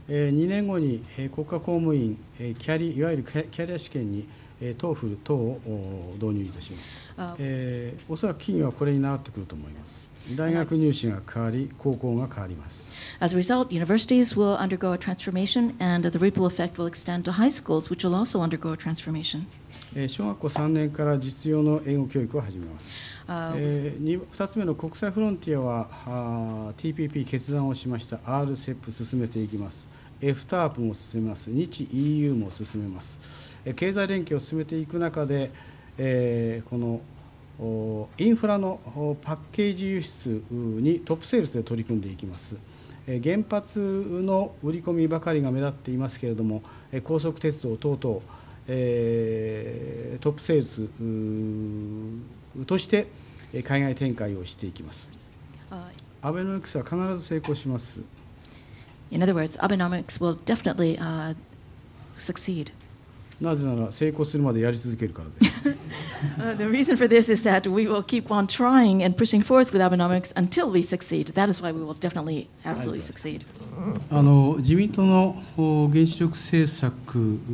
2年後に国家公務員いわゆるキャリア試験にTOEFL等を導入いたします。おそらく企業はこれに習ってくると思います。大学入試が変わり、高校が変わります。 As a result, universities will undergo a transformation, and the ripple effect will extend to high schools, which will also undergo a transformation. 小学校3年から実用の英語教育を始めます。2つ目の国際フロンティアはTPP 決断をしました。RCEP 進めていきます。FTARP も進めます。日 EU も進めます。経済連携を進めていく中で、このインフラのパッケージ輸出にトップセールスで取り組んでいきます。原発の売り込みばかりが目立っていますけれども、高速鉄道等々、トップセールスとして海外展開をしていきます。アベノミクスは必ず成功します。 In other words, Abenomics will definitely succeed. なぜなら成功するまでやり続けるからです。 The reason for this is that we will keep on trying and pushing forth with Abenomics until we succeed. That is why we will definitely, absolutely succeed. 自民党の原子力政策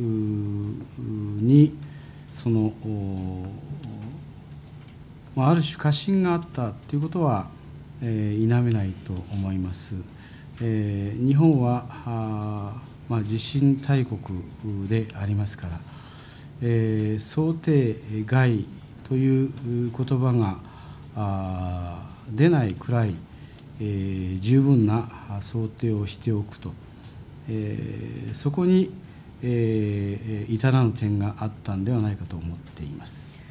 にある種過信があったということは否めないと思います。日本は地震大国でありますから、想定外という言葉が出ないくらい、十分な想定をしておくと、そこに至らぬ点があったんではないかと思っています。